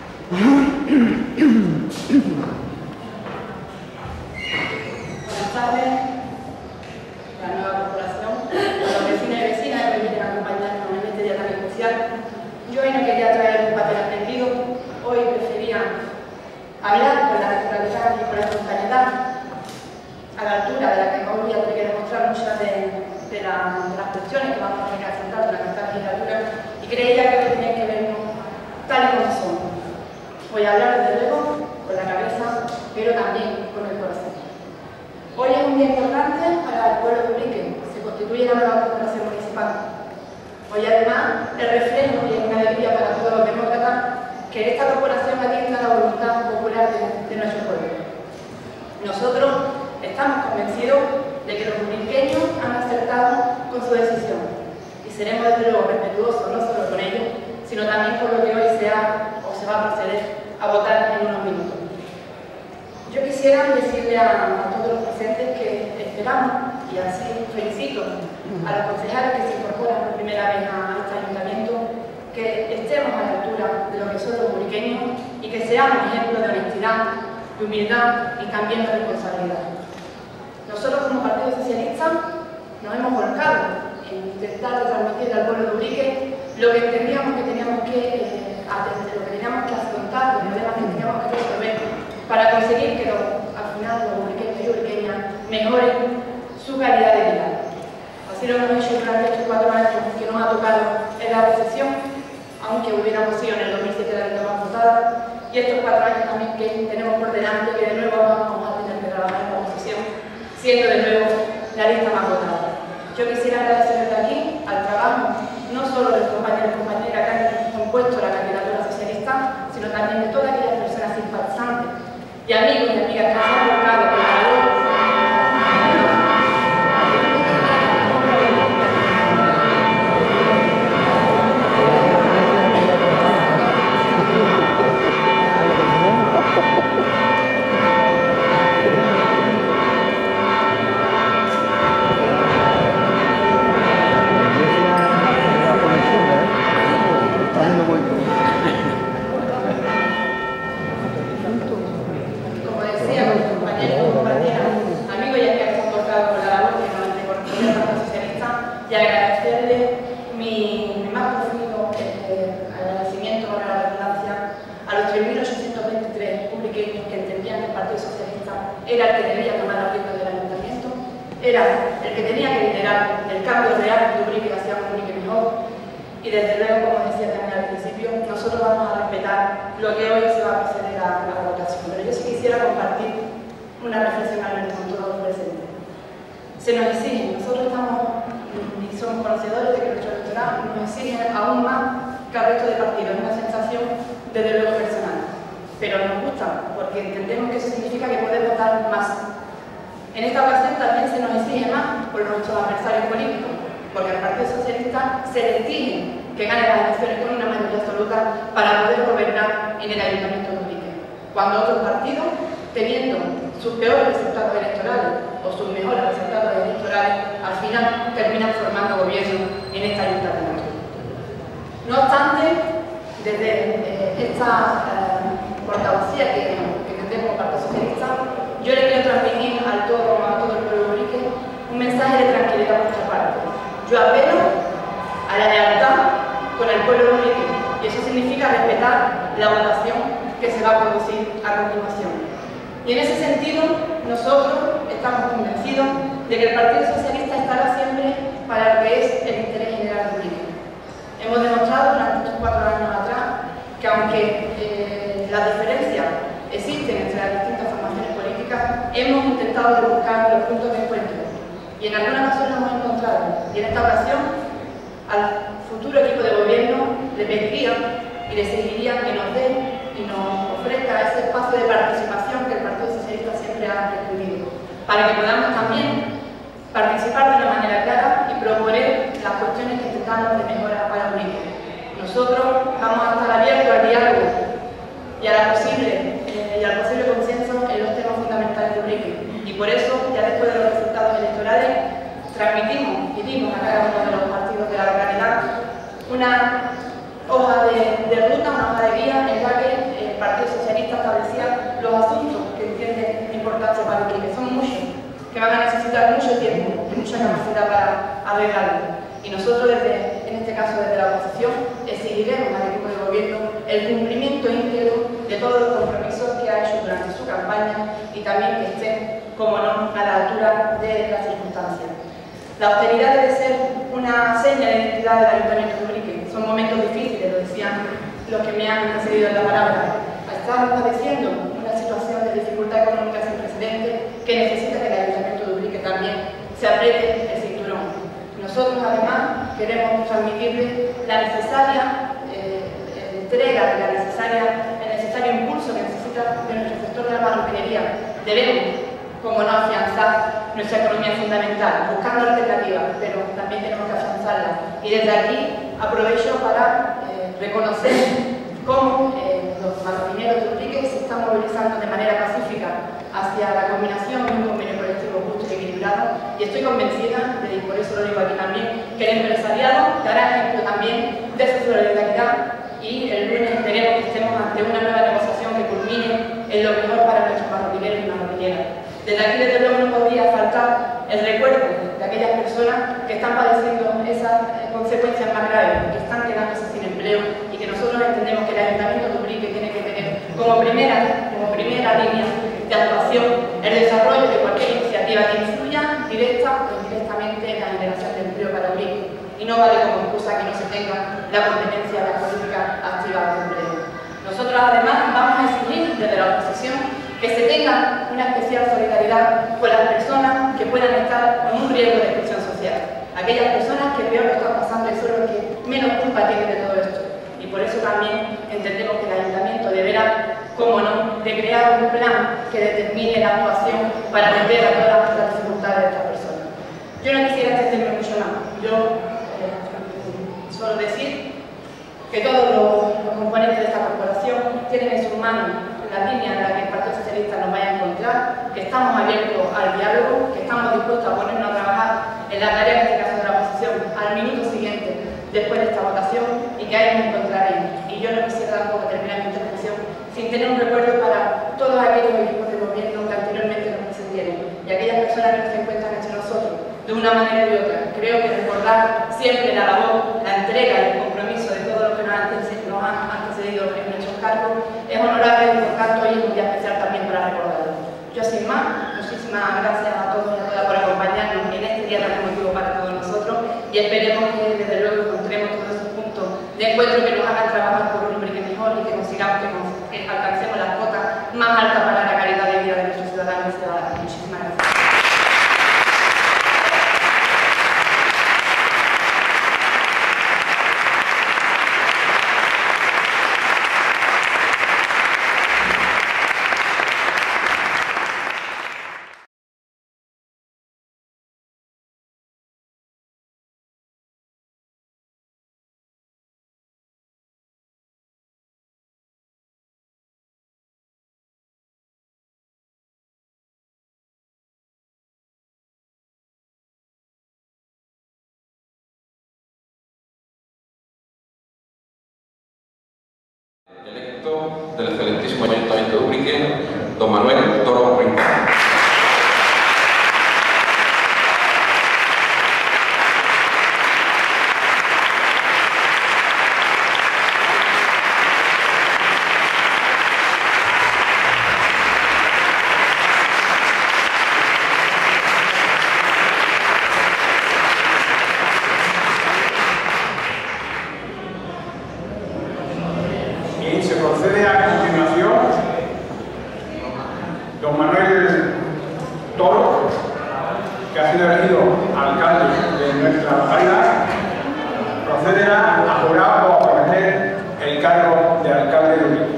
Buenas tardes, la nueva corporación, los vecinos y vecinas que me quieren acompañarnos en este día tan especial. Yo hoy no quería traer un papel aprendido, hoy prefería hablar con la naturalidad y con la espontaneidad, a la altura de la que hoy voy a tener que demostrar muchas de, de, la, de las cuestiones que vamos a tener que afrontar durante esta legislatura, y creía que hoy tenía que vernos tal y como son. Voy a hablar desde luego con la cabeza, pero también con el corazón. Hoy es un día importante para el pueblo de Ubrique, se constituye la nueva corporación municipal. Hoy además es reflejo y es una alegría para todos los demócratas que esta corporación atienda la voluntad popular de, de nuestro pueblo. Nosotros estamos convencidos de que los ubriqueños han acertado con su decisión y seremos desde luego respetuosos no solo con ellos, sino también por lo que hoy se ha o se va a proceder a votar en unos minutos. Yo quisiera decirle a, a todos los presentes que esperamos, y así felicito a los concejales que se incorporan por primera vez a este ayuntamiento, que estemos a la altura de lo que son los ubriqueños y que seamos ejemplos de honestidad, de humildad y también de responsabilidad. Nosotros como Partido Socialista nos hemos volcado en intentar transmitir al pueblo de Ubrique lo que entendíamos que teníamos que eh, atender, lo que teníamos que afrontar, los problemas que teníamos que resolver para conseguir que los, al final los ubriqueños y ubriqueñas mejoren su calidad de vida. Así lo hemos hecho durante estos cuatro años que nos ha tocado en la oposición, aunque hubiéramos sido en el dos mil siete la lista más votada, y estos cuatro años también que tenemos por delante, que de nuevo vamos a tener que trabajar en la oposición, siendo de nuevo la lista más votada. Yo quisiera agradecer desde aquí al trabajo no solo de los compañeros era el que debía tomar las riendas del ayuntamiento, era el que tenía que liderar el cambio real de Ubrique hacia un Ubrique mejor. Y desde luego, como decía también al principio, nosotros vamos a respetar lo que hoy se va a proceder a la votación. Pero yo sí quisiera compartir una reflexión al menos con todos los presentes. Se nos exige, nosotros estamos y somos conocedores de que nuestro electorado nos exige aún más que al resto de partidos, una sensación desde luego personal. Pero nos gusta, porque entendemos que eso significa que podemos dar más. En esta ocasión también se nos exige más por nuestros adversarios políticos, porque al Partido Socialista se le exige que gane las elecciones con una mayoría absoluta para poder gobernar en el Ayuntamiento de Ubrique. Cuando otros partidos, teniendo sus peores resultados electorales o sus mejores resultados electorales, al final terminan formando gobierno en este Ayuntamiento. No obstante, desde eh, esta eh, portavocía que, que tendremos como Partido Socialista, yo le quiero transmitir a todo, a todo el pueblo de Ubrique un mensaje de tranquilidad por nuestra parte. Yo apelo a la lealtad con el pueblo de Ubrique, y eso significa respetar la votación que se va a producir a continuación. Y en ese sentido, nosotros estamos convencidos de que el Partido Socialista estará siempre para lo que es el interés general de Ubrique. Hemos demostrado durante estos cuatro años atrás que aunque eh, las diferencias existen entre las distintas formaciones políticas, hemos intentado de buscar los puntos de encuentro. Y en alguna ocasión nos hemos encontrado. Y en esta ocasión, al futuro equipo de gobierno le pediría y le exigiría que nos dé y nos ofrezca ese espacio de participación que el Partido Socialista siempre ha requerido, para que podamos también participar de una manera clara y proponer las cuestiones que intentamos de mejora para Ubrique. Nosotros vamos a estar abiertos al diálogo y, a la posible, eh, y al posible consenso en los temas fundamentales de Ubrique. Y por eso, ya después de los resultados electorales, transmitimos y dimos a cada uno de los partidos de la localidad una hoja de, de ruta, una hoja de guía en la que el Partido Socialista establecía los asuntos que entiende importancia para Ubrique. Son muchos, que van a necesitar mucho tiempo y mucha capacidad para arreglarlo. Y nosotros, desde, en este caso desde la oposición, exigiremos al equipo de gobierno el cumplimiento íntegro de todos los compromisos que ha hecho durante su campaña y también que estén, como no, a la altura de las circunstancias. La austeridad debe ser una seña de identidad del Ayuntamiento de Ubrique. Son momentos difíciles, lo decían los que me han precedido en la palabra. Estamos padeciendo una situación de dificultad económica sin precedentes que necesita que el Ayuntamiento de Ubrique también se apriete el cinturón. Nosotros, además, queremos transmitirle la necesaria eh, entrega, la necesaria, el necesario impulso que necesita de nuestro sector de la marroquinería. Debemos, como no, afianzar nuestra economía fundamental, buscando alternativas, pero también tenemos que afianzarla. Y desde aquí aprovecho para eh, reconocer cómo eh, los marroquineros de Ubrique se están movilizando de manera pacífica hacia la combinación de un convenio colectivo justo y equilibrado, y estoy convencida, y por eso lo digo aquí también, que el empresariado dará ejemplo también de su solidaridad, y el lunes esperemos que estemos ante una nueva negociación que culmine en lo mejor para nuestros marroquineros y marroquineras. Desde aquí, desde luego, no podría faltar el recuerdo de aquellas personas que están padeciendo esas consecuencias más graves, que están quedándose sin empleo, y que nosotros entendemos que el Ayuntamiento de Ubrique tiene que tener como primera, como primera línea de actuación el desarrollo de cualquier iniciativa que influya directa o indirectamente en la generación de empleo para Ubrique. Y no vale como excusa que no se tenga la competencia de la política activa de empleo. Nosotros, además, vamos a exigir desde la oposición que se tenga una especial solidaridad con las personas que puedan estar con un riesgo de exclusión social. Aquellas personas que peor lo están pasando y son los que menos culpa tienen de todo esto. Y por eso también entendemos que el Ayuntamiento deberá, como no, de crear un plan que determine la actuación para atender a todas las dificultades de estas personas. Yo no quisiera extenderme mucho más. Yo eh, solo decir que todos los, los componentes de esta corporación tienen en sus manos la línea en la que el Partido Socialista nos vaya a encontrar, que estamos abiertos al diálogo, que estamos dispuestos a ponernos a trabajar en la tarea, en este caso de la oposición, al minuto siguiente después de esta votación, y que ahí nos encontraremos. Y yo no quisiera tampoco terminar mi intervención sin tener un recuerdo para todos aquellos equipos de gobierno que anteriormente nos precedieron y aquellas personas que se encuentran entre nosotros, de una manera u otra. Creo que recordar siempre la labor, la entrega y el compromiso de todos los que nos han antecedido en nuestros cargos es honorable y por tanto hoy es un día especial también para recordarlo. Yo sin más muchísimas gracias a todos y a todas por acompañarnos en este día tan emotivo para todos nosotros y esperemos que desde luego encontremos todos esos puntos de encuentro que nos hagan trabajar por un Ubrique mejor y que consigamos que, que alcancemos las cotas más altas para la calidad de vida de nuestros ciudadanos y ciudadanas. Muchísimas gracias. Electo del excelentísimo Ayuntamiento de Ubrique, don Manuel Toro Rincón. Se procede a continuación don Manuel Toro, que ha sido elegido alcalde de nuestra localidad, procederá a jurar o a prometer el cargo de alcalde de Ubrique.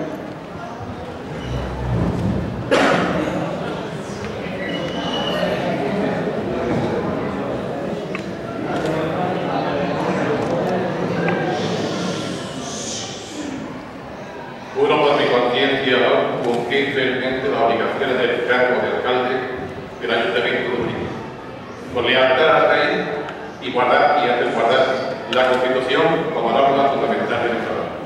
Juro por mi conciencia cumplir fielmente las obligaciones del cargo de alcalde del Ayuntamiento de Ubrique, con lealtad al rey y guardar y hacer guardar la Constitución como norma fundamental de nuestra nación.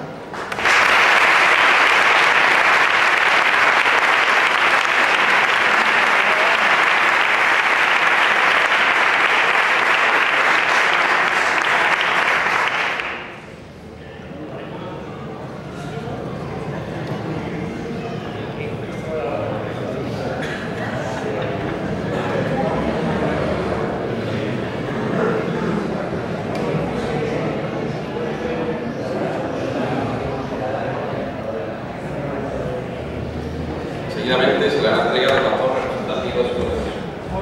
Seguidamente se le han entregado las dos representativas de su elección.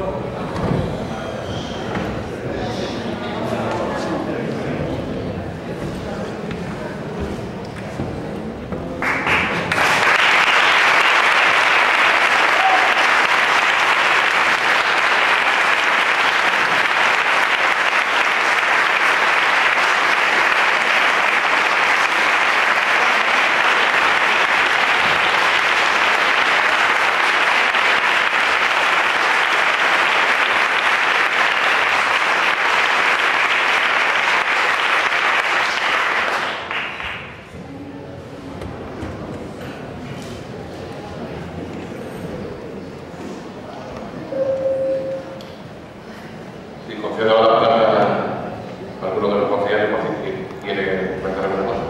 Concedo ahora la palabra a alguno de los concejales por si quiere comentar alguna cosa.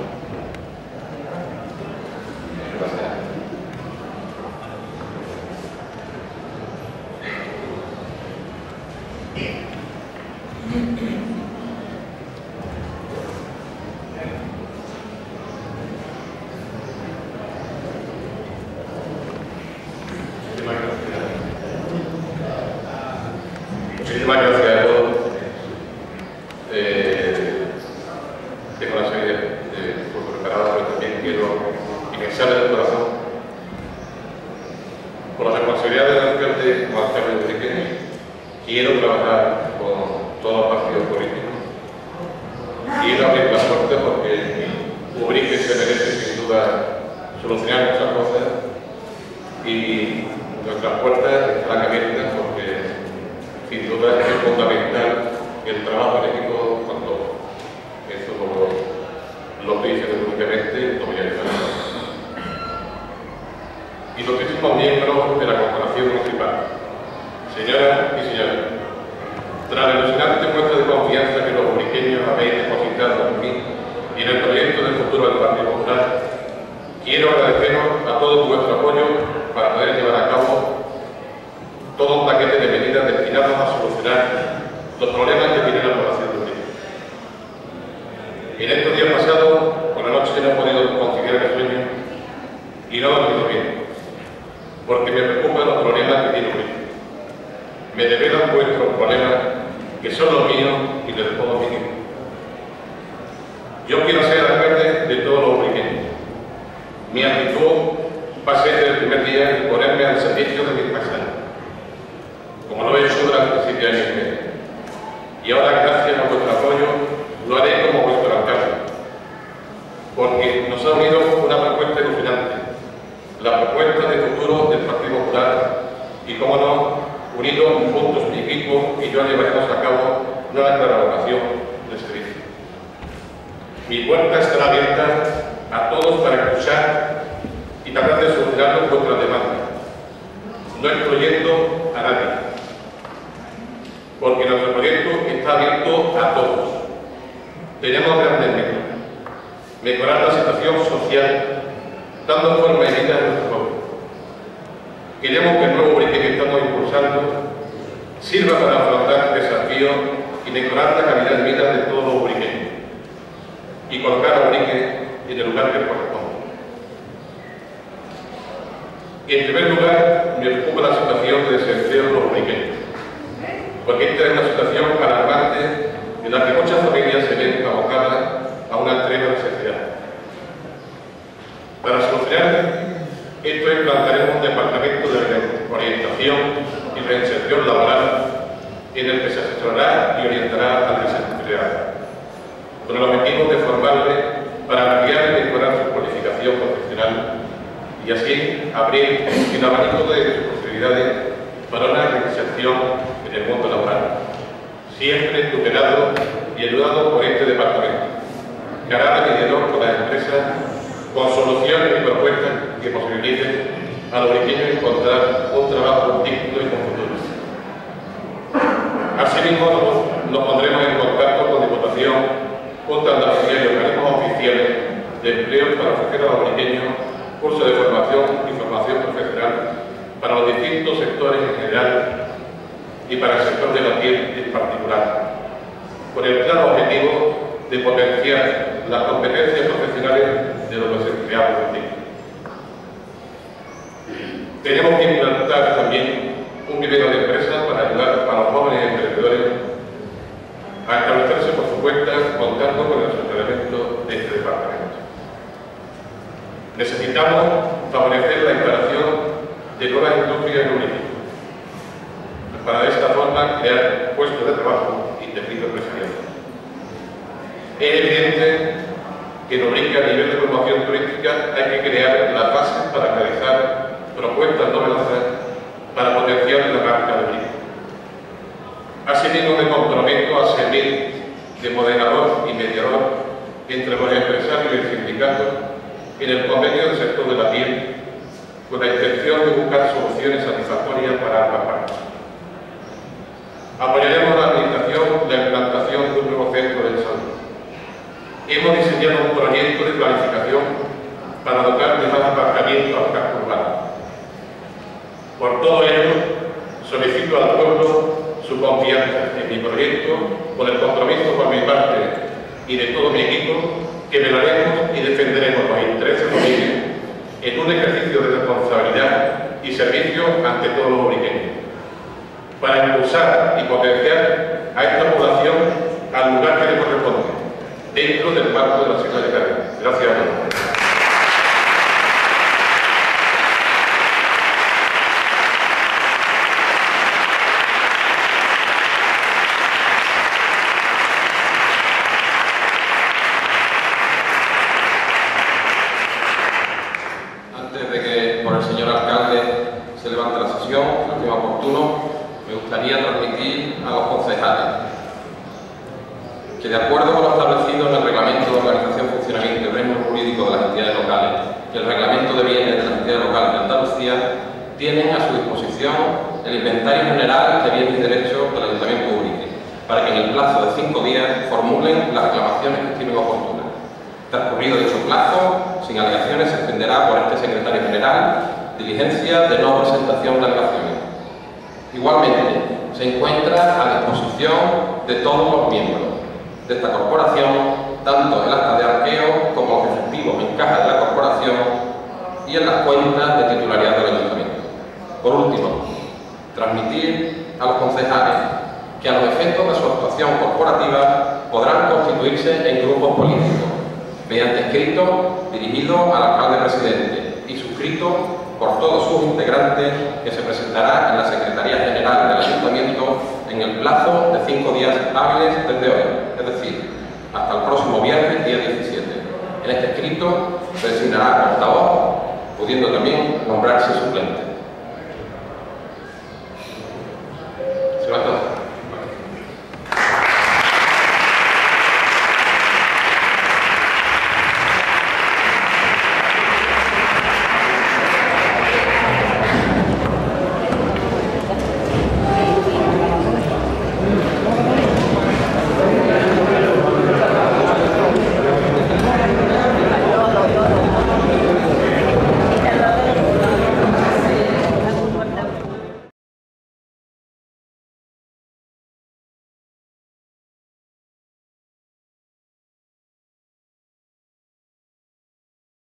Gracias. Muchísimas gracias a todos. Eh, tengo una serie de, de cosas preparadas, pero también quiero iniciar del corazón por la responsabilidad del alcalde como alcalde de Ubrique. Quiero trabajar con todos los partidos políticos. Quiero abrir la puerta porque Ubrique se merece sin duda solucionar muchas cosas y nuestras puertas están abiertas porque sin duda es fundamental el trabajo en equipo con todos. Eso lo, lo estoy diciendo públicamente, lo voy a ayudar. Y los distintos miembros de la corporación municipal, señoras y señores, tras la ilusionante muestra de confianza que los ubriqueños habéis depositado en mí y en el proyecto del futuro del Partido Popular, quiero agradeceros a todos vuestro apoyo para poder llevar a cabo todo los problemas que tiene la población de Ubrique. En estos días pasados, por la noche no he podido conciliar el sueño y no he dormido bien, porque me preocupan los problemas que tiene Ubrique. Me develan vuestros problemas, que son los míos y de todos mis hijos. Yo quiero ser alcalde de todos los ubriqueños. Mi actitud va a ser desde el primer día ponerme al servicio de mis paisanos, como lo he hecho durante siete años y medio. Y ahora, gracias a vuestro apoyo, lo haré como vuestro alcalde, porque nos ha unido una propuesta ilusionante, la propuesta de futuro del Partido Popular, y como no, unidos juntos mi equipo y yo llevaremos a cabo una colaboración de servicio. Mi puerta estará abierta a todos para escuchar y tratar de solucionar vuestras demandas, no excluyendo a nadie, porque nuestro proyecto está abierto a todos. Tenemos grandes metas: mejorar la situación social, dando forma y vida a nuestro pueblo. Queremos que el nuevo Ubrique que estamos impulsando sirva para afrontar desafíos y mejorar la calidad de vida de todos los ubriqueños y colocar a Ubrique en el lugar que corresponde. En primer lugar, me preocupa la situación de desempleo de los ubriqueños, porque esta es una situación alarmante en la que muchas familias se ven abocadas a una extrema necesidad. Para solucionar esto, implantaremos un departamento de orientación y reinserción laboral en el que se asesorará y orientará al desempleado, con el objetivo de formarle para ampliar y mejorar su cualificación profesional y así abrir el abanico de posibilidades para una reinserción en el mundo laboral, siempre tutelado y ayudado por este departamento, que hará de mediador con las empresas con soluciones y propuestas que posibiliten a los ubriqueños encontrar un trabajo digno y con futuro. Asimismo, nos pondremos en contacto con Diputación, Junta de Andalucía y organismos oficiales de empleo para ofrecer a los ubriqueños cursos de formación y formación profesional para los distintos sectores en general y para el sector de la piel en particular, con el claro objetivo de potenciar las competencias profesionales de los desempleados ubriqueños. Tenemos que implantar también un vivero de empresas para ayudar a los jóvenes emprendedores a establecerse por su cuenta, contando con el asesoramiento de este departamento. Necesitamos favorecer la instalación de nuevas industrias en Ubrique, para de esta forma crear puestos de trabajo y tejido empresarial. Es evidente que en Ubrique, a nivel de promoción turística, hay que crear las bases para realizar propuestas novedosas para potenciar la marca de Ubrique. Asimismo, me comprometo a servir de moderador y mediador entre los empresarios y el sindicato en el convenio del sector de la piel, con la intención de buscar soluciones satisfactorias para ambas partes. Apoyaremos la administración de la implantación de un nuevo centro de salud. Hemos diseñado un proyecto de planificación para dotar de más aparcamientos al casco urbano. Por todo ello, solicito al pueblo su confianza en mi proyecto, con el compromiso por mi parte y de todo mi equipo, que velaremos y defenderemos los intereses de Ubrique en un ejercicio de responsabilidad y servicio ante todos los ubriqueños, para impulsar y potenciar a esta población al lugar que le corresponde, dentro del marco de la ciudad de Cádiz. Gracias a todos. Me gustaría transmitir a los concejales que, de acuerdo con lo establecido en el Reglamento de Organización, Funcionamiento y Régimen Jurídico de las Entidades Locales y el Reglamento de Bienes de las Entidades Locales de Andalucía, tienen a su disposición el inventario general de bienes y derechos del Ayuntamiento de Ubrique, para que en el plazo de cinco días formulen las reclamaciones que estimen oportunas. Transcurrido dicho plazo, sin alegaciones, se extenderá por este secretario general diligencia de no presentación de alegaciones. Igualmente, se encuentra a disposición de todos los miembros de esta corporación, tanto el acta de arqueo como los efectivos en caja de la corporación y en las cuentas de titularidad del ayuntamiento. Por último, transmitir a los concejales que a los efectos de su actuación corporativa podrán constituirse en grupos políticos, mediante escrito dirigido al alcalde presidente y suscrito por todos sus integrantes, que se presentará en la Secretaría General del Ayuntamiento en el plazo de cinco días hábiles desde hoy, es decir, hasta el próximo viernes, día diecisiete. En este escrito se designará portavoz, pudiendo también nombrarse suplente.